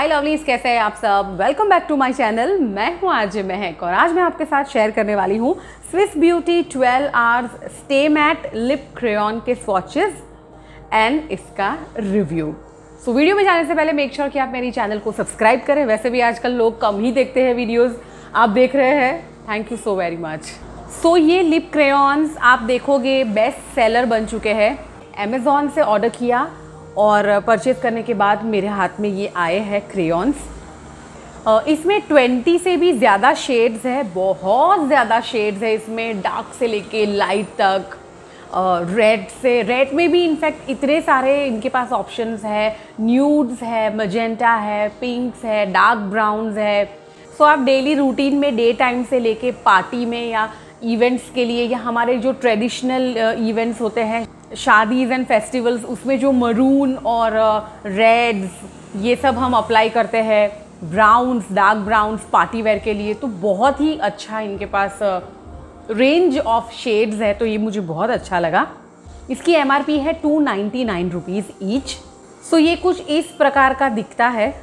हाय lovelies, कैसे हैं आप सब। Welcome back to my channel. मैं हूं आज महक और आज मैं आपके साथ शेयर करने वाली हूं Swiss Beauty 12 hours stay matte lip crayon के स्वॉचेस एंड इसका रिव्यू। सो वीडियो में जाने से पहले मेक श्योर कि आप मेरी चैनल को सब्सक्राइब करें। वैसे भी आजकल लोग कम ही देखते हैं वीडियोज़, आप देख रहे हैं, thank you so very much. So ये लिप क्रेयॉन्स आप देखोगे बेस्ट सेलर बन चुके हैं। अमेज़ॉन से ऑर्डर किया और परचेज़ करने के बाद मेरे हाथ में ये आए हैं क्रेयॉन्स। इसमें 20 से भी ज़्यादा शेड्स है, बहुत ज़्यादा शेड्स है इसमें, डार्क से लेके लाइट तक, रेड में भी इनफैक्ट इतने सारे इनके पास ऑप्शंस है। न्यूड्स है, मजेंटा है, पिंक्स है, डार्क ब्राउन्स है। सो आप डेली रूटीन में डे टाइम से लेके पार्टी में या इवेंट्स के लिए या हमारे जो ट्रेडिशनल इवेंट्स होते हैं, शादीज़ एंड फेस्टिवल्स, उसमें जो मरून और रेड्स ये सब हम अप्लाई करते हैं, browns, dark browns party wear के लिए, तो बहुत ही अच्छा इनके पास रेंज ऑफ शेड्स है। तो ये मुझे बहुत अच्छा लगा। इसकी MRP है 299 रुपीज़ ईच। सो ये कुछ इस प्रकार का दिखता है।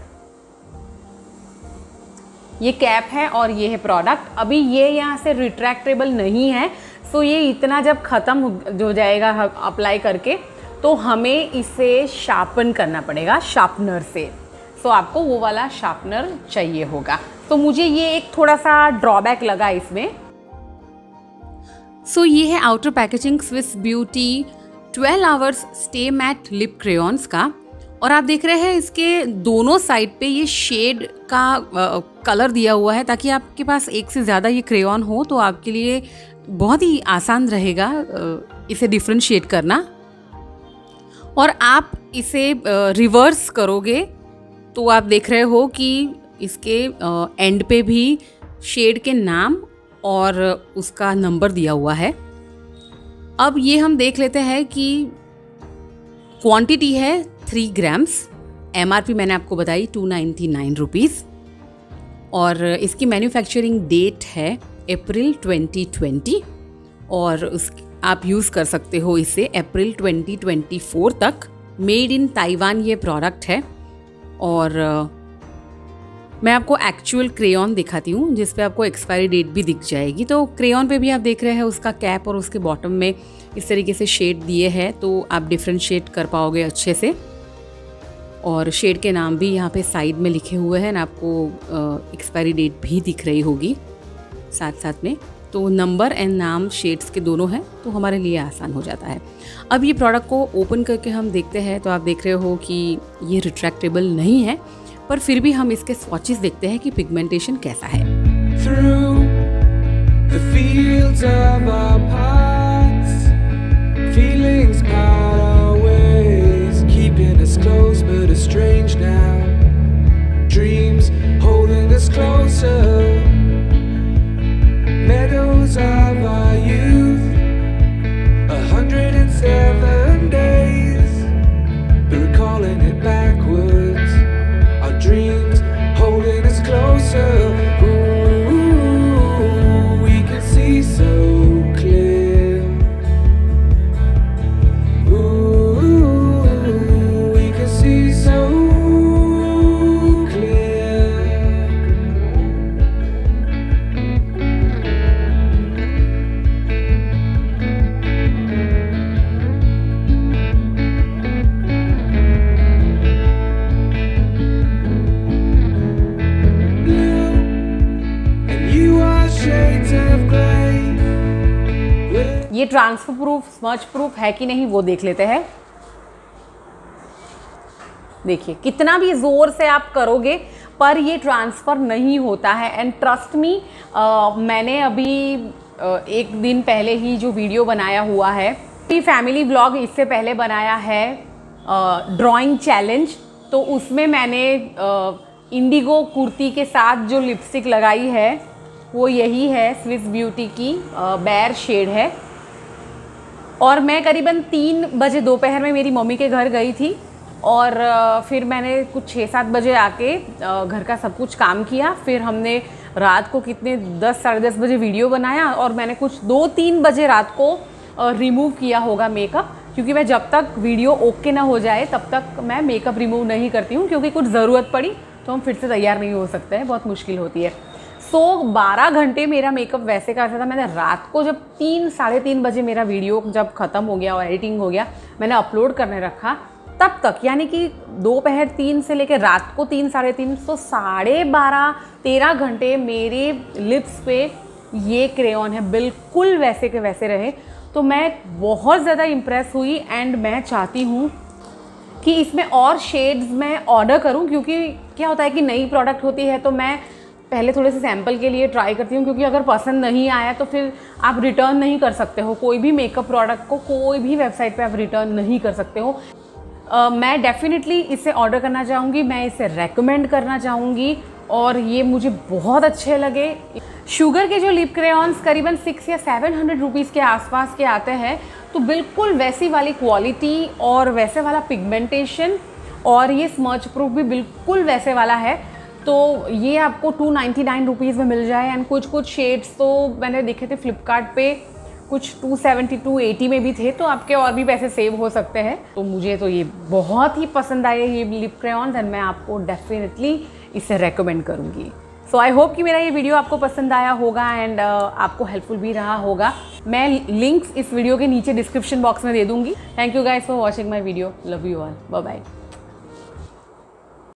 ये कैप है और ये है प्रोडक्ट। अभी ये यहाँ से रिट्रैक्टेबल नहीं है, सो ये इतना जब ख़त्म हो जाएगा अप्लाई करके तो हमें इसे शार्पन करना पड़ेगा शार्पनर से। सो आपको वो वाला शार्पनर चाहिए होगा। तो मुझे ये एक थोड़ा सा ड्रॉबैक लगा इसमें। सो ये है outer packaging Swiss Beauty 12 hours stay matte lip crayons का। और आप देख रहे हैं इसके दोनों साइड पे ये शेड का कलर दिया हुआ है, ताकि आपके पास एक से ज़्यादा ये क्रेयॉन हो तो आपके लिए बहुत ही आसान रहेगा इसे डिफ्रेंशिएट करना। और आप इसे रिवर्स करोगे तो आप देख रहे हो कि इसके एंड पे भी शेड के नाम और उसका नंबर दिया हुआ है। अब ये हम देख लेते हैं कि क्वांटिटी है 3 ग्राम्स। MRP मैंने आपको बताई 299 रुपीज़। और इसकी मैन्युफैक्चरिंग डेट है अप्रैल 2020 और आप यूज़ कर सकते हो इसे अप्रैल 2024 तक। मेड इन ताइवान ये प्रोडक्ट है। और मैं आपको एक्चुअल क्रेयॉन दिखाती हूँ जिस पे आपको एक्सपायरी डेट भी दिख जाएगी। तो क्रेयॉन पे भी आप देख रहे हैं उसका कैप और उसके बॉटम में इस तरीके से शेड दिए हैं, तो आप डिफ्रेंशिएट कर पाओगे अच्छे से। और शेड के नाम भी यहाँ पे साइड में लिखे हुए हैं ना, आपको एक्सपायरी डेट भी दिख रही होगी साथ साथ में। तो नंबर एंड नाम शेड्स के दोनों हैं, तो हमारे लिए आसान हो जाता है। अब ये प्रोडक्ट को ओपन करके हम देखते हैं तो आप देख रहे हो कि ये रिट्रैक्टेबल नहीं है, पर फिर भी हम इसके स्वॉचेस देखते हैं कि पिगमेंटेशन कैसा है। Meadows of our youth, 107 days, but recalling it backwards, our dreams holding us closer. Ooh, we can see so clear. Ooh, we can see so ये ट्रांसफर प्रूफ, स्मच प्रूफ है कि नहीं वो देख लेते हैं। देखिए कितना भी जोर से आप करोगे पर ये ट्रांसफ़र नहीं होता है। एंड ट्रस्ट मी, मैंने अभी एक दिन पहले ही जो वीडियो बनाया हुआ है, फैमिली व्लॉग इससे पहले बनाया है ड्राइंग चैलेंज, तो उसमें मैंने इंडिगो कुर्ती के साथ जो लिपस्टिक लगाई है वो यही है, स्विस ब्यूटी की बेयर शेड है। और मैं करीबन 3 बजे दोपहर में मेरी मम्मी के घर गई थी और फिर मैंने कुछ 6-7 बजे आके घर का सब कुछ काम किया। फिर हमने रात को कितने 10 साढ़े 10 बजे वीडियो बनाया और मैंने कुछ 2-3 बजे रात को रिमूव किया होगा मेकअप, क्योंकि मैं जब तक वीडियो ओके ना हो जाए तब तक मैं मेकअप रिमूव नहीं करती हूँ, क्योंकि कुछ ज़रूरत पड़ी तो हम फिर से तैयार नहीं हो सकते हैं, बहुत मुश्किल होती है। सो 12 घंटे मेरा मेकअप वैसे का ऐसा था। मैंने रात को जब 3-3:30 बजे मेरा वीडियो जब ख़त्म हो गया और एडिटिंग हो गया, मैंने अपलोड करने रखा, तब तक यानी कि दोपहर 3 से लेकर रात को 3-3:30, तो 12.5-13 घंटे मेरे लिप्स पे ये क्रेयॉन है बिल्कुल वैसे के वैसे रहे। तो मैं बहुत ज़्यादा इम्प्रेस हुई एंड मैं चाहती हूँ कि इसमें और शेड्स मैं ऑर्डर करूँ, क्योंकि क्या होता है कि नई प्रोडक्ट होती है तो मैं पहले थोड़े से सैम्पल के लिए ट्राई करती हूँ, क्योंकि अगर पसंद नहीं आया तो फिर आप रिटर्न नहीं कर सकते हो। कोई भी मेकअप प्रोडक्ट को कोई भी वेबसाइट पे आप रिटर्न नहीं कर सकते हो। मैं डेफिनेटली इसे ऑर्डर करना चाहूँगी, मैं इसे रेकमेंड करना चाहूँगी और ये मुझे बहुत अच्छे लगे। शुगर के जो लिप क्रेयॉन्स करीबन 600 या 700 रुपीज़ के आसपास के आते हैं, तो बिल्कुल वैसी वाली क्वालिटी और वैसे वाला पिगमेंटेशन, और ये स्मच प्रूफ भी बिल्कुल वैसे वाला है। तो ये आपको 299 रुपीज़ में मिल जाए एंड कुछ शेड्स तो मैंने देखे थे फ्लिपकार्ट पे, कुछ 270-280 में भी थे, तो आपके और भी पैसे सेव हो सकते हैं। तो मुझे तो ये बहुत ही पसंद आए ये लिप क्रेयॉन्स एंड मैं आपको डेफिनेटली इसे रेकमेंड करूँगी। सो आई होप कि मेरा ये वीडियो आपको पसंद आया होगा एंड आपको हेल्पफुल भी रहा होगा। मैं लिंक्स इस वीडियो के नीचे डिस्क्रिप्शन बॉक्स में दे दूँगी। Thank you guys for watching my video. Love you all. Bye bye.